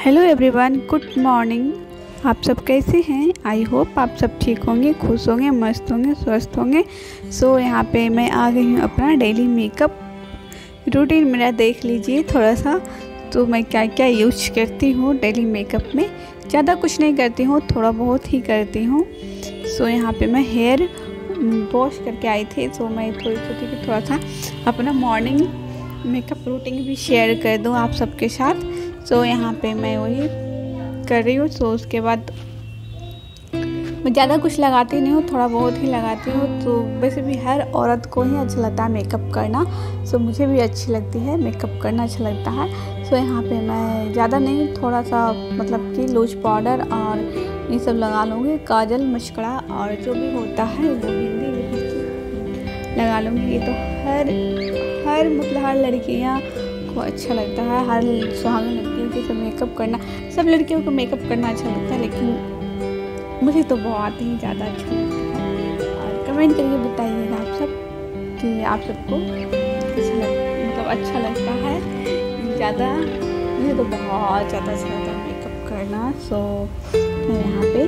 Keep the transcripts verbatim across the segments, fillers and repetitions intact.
Hello everyone, good morning. आप सब कैसे हैं? आई होप आप सब ठीक होंगे, खुश होंगे, मस्त होंगे, स्वस्थ होंगे। सो so, यहाँ पे मैं आ गई हूँ अपना डेली मेकअप रूटीन मेरा देख लीजिए थोड़ा सा। तो मैं क्या क्या यूज करती हूँ डेली मेकअप में, ज़्यादा कुछ नहीं करती हूँ, थोड़ा बहुत ही करती हूँ। सो so, यहाँ पे मैं हेयर वॉश करके आई थी। सो so, मैं थोड़ी सोची कि थोड़ा सा अपना मॉर्निंग मेकअप रूटीन भी शेयर कर दूँ आप सबके साथ। सो so, यहाँ पे मैं वही कर रही हूँ। सो so, उसके बाद मैं ज़्यादा कुछ लगाती नहीं हूँ, थोड़ा बहुत ही लगाती हूँ। तो वैसे भी हर औरत को ही अच्छा लगता है मेकअप करना। सो so, मुझे भी अच्छी लगती है मेकअप करना, अच्छा लगता है। सो so, यहाँ पे मैं ज़्यादा नहीं, थोड़ा सा मतलब कि लूज पाउडर और ये सब लगा लूँगी, काजल, मस्करा और जो भी होता है वो बिंदी लिपस्टिक लगा लूँगी। ये तो हर हर मतलब हर लड़कियाँ को अच्छा लगता है, हर सुहागन लड़कियों के सब मेकअप करना, सब लड़कियों को मेकअप करना अच्छा लगता है, लेकिन मुझे तो बहुत ही ज़्यादा अच्छा लगता है। और कमेंट करके बताइएगा आप सब कि आप सबको अच्छा लग मतलब अच्छा लगता है ज़्यादा। मुझे तो बहुत ज़्यादा अच्छा लगता है मेकअप करना। सो मैं यहाँ पे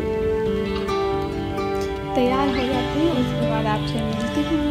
तैयार हो जाती हूँ, उसके बाद आपसे मिलती हूँ।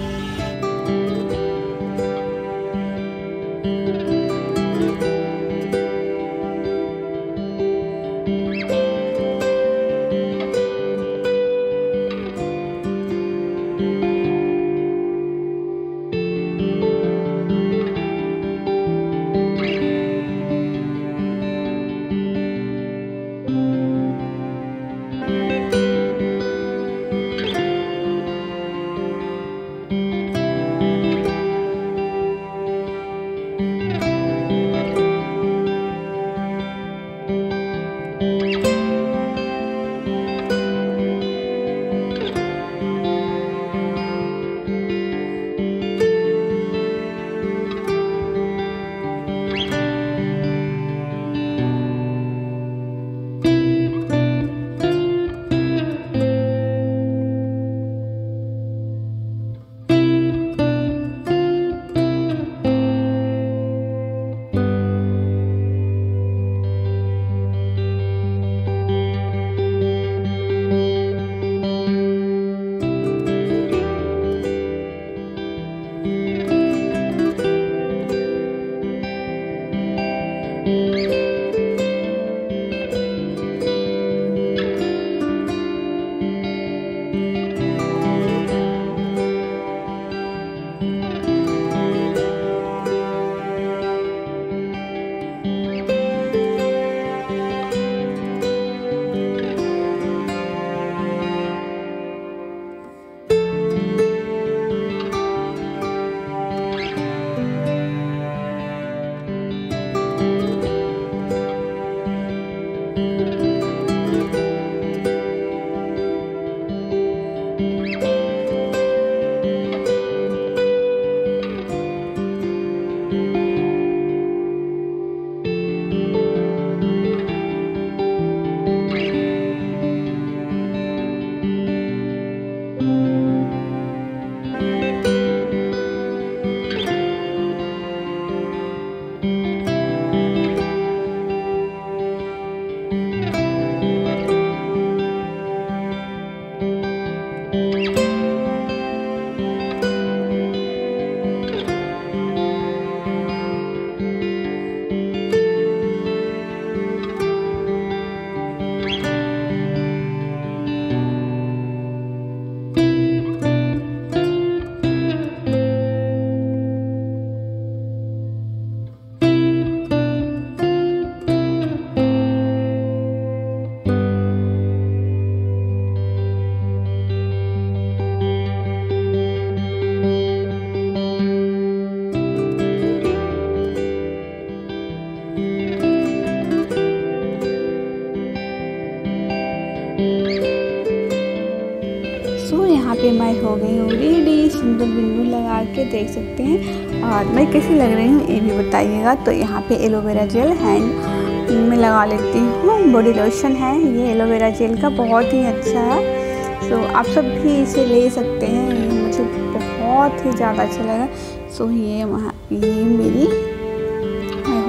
सो so, यहाँ पे मैं हो गई हूँ रेडी, सिंदूर बिंदू लगा के देख सकते हैं। और मैं कैसी लग रही हूँ ये भी बताइएगा। तो यहाँ पे एलोवेरा जेल हैंड में लगा लेती हूँ, बॉडी लोशन है ये एलोवेरा जेल का, बहुत ही अच्छा है। सो so, आप सब भी इसे ले सकते हैं, ये मुझे बहुत ही ज़्यादा अच्छा लगा। सो so, ये वहाँ ये मेरी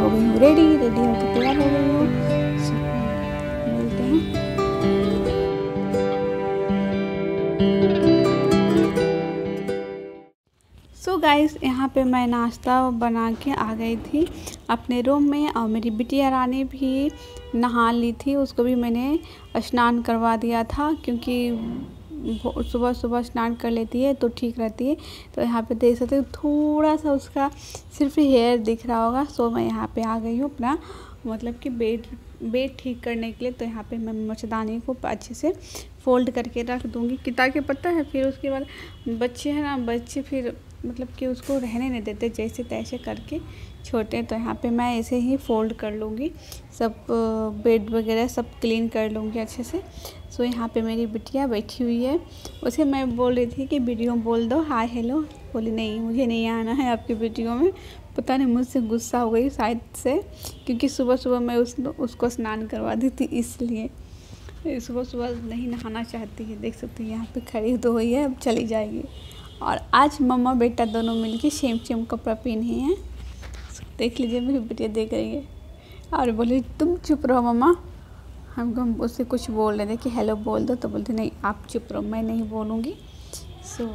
हो गई हूँ रेडी रेडी होकर तैयार हो गई हूँ। मिलते हैं। सो so गाइस, यहाँ पे मैं नाश्ता बना के आ गई थी अपने रूम में, और मेरी बिटिया रानी भी नहा ली थी। उसको भी मैंने स्नान करवा दिया था, क्योंकि सुबह सुबह स्नान कर लेती है तो ठीक रहती है। तो यहाँ पे देख सकते हो थोड़ा सा उसका सिर्फ हेयर दिख रहा होगा। सो मैं यहाँ पे आ गई हूँ अपना मतलब कि बेड बेड ठीक करने के लिए। तो यहाँ पे मैं मच्छरदानी को अच्छे से फोल्ड करके रख दूँगी कि ताकि पता है फिर उसके बाद बच्चे हैं ना, बच्चे फिर मतलब कि उसको रहने नहीं देते जैसे तैसे करके छोटे। तो यहाँ पे मैं ऐसे ही फ़ोल्ड कर लूँगी, सब बेड वगैरह सब क्लीन कर लूँगी अच्छे से। सो यहाँ पे मेरी बिटिया बैठी हुई है, उसे मैं बोल रही थी कि वीडियो बोल दो हाय हेलो, बोली नहीं मुझे नहीं आना है आपकी वीडियो में। पता नहीं मुझसे गुस्सा हो गई शायद से, क्योंकि सुबह सुबह मैं उस उसको स्नान करवा दी थी, इसलिए सुबह सुबह नहीं नहाना चाहती है। देख सकती है यहाँ पे खड़ी तो हुई है, अब चली जाएगी। और आज मम्मा बेटा दोनों मिलके सेम सेम कपड़ा पहने हैं। देख लीजिए मेरी बिटिया देख रही है और बोली तुम चुप रहो मम्मा। हमको हम उससे कुछ बोल रहे थे कि हेलो बोल दो, तो बोलते नहीं आप चुप रहो, मैं नहीं बोलूँगी। सो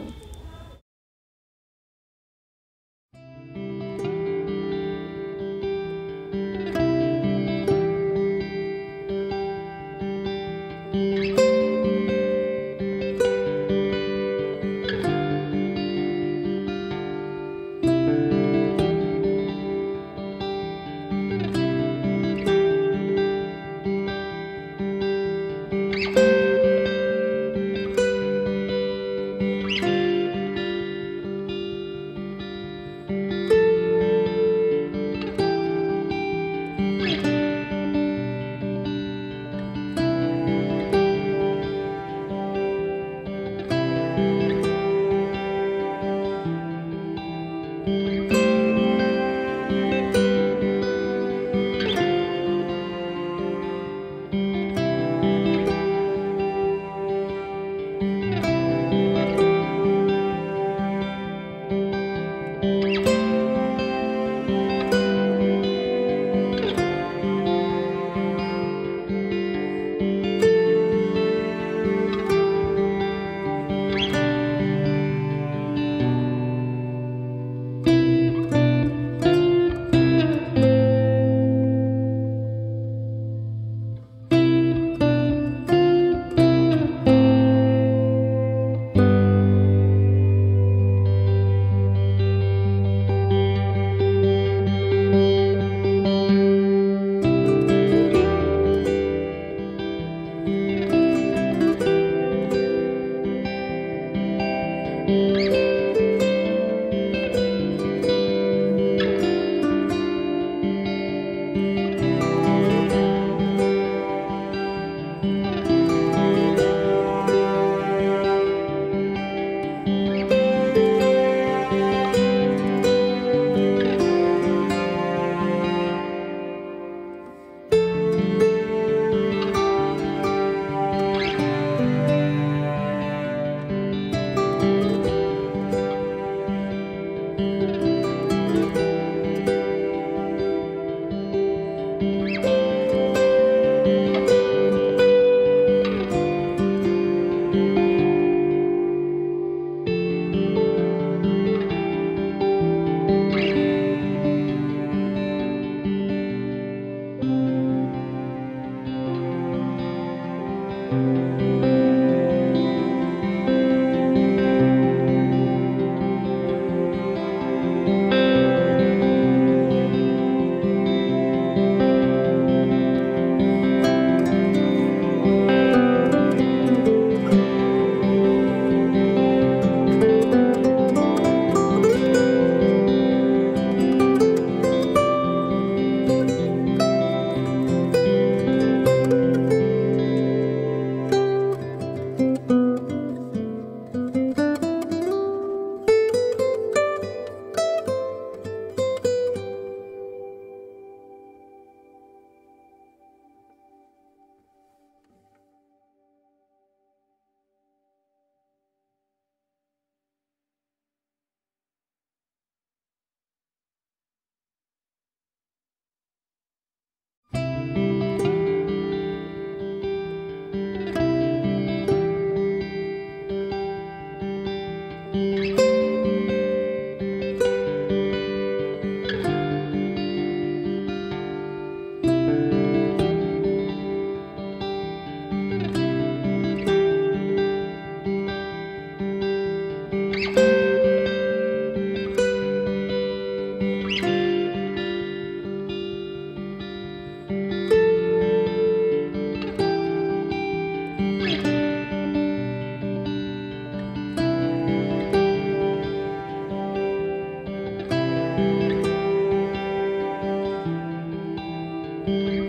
है।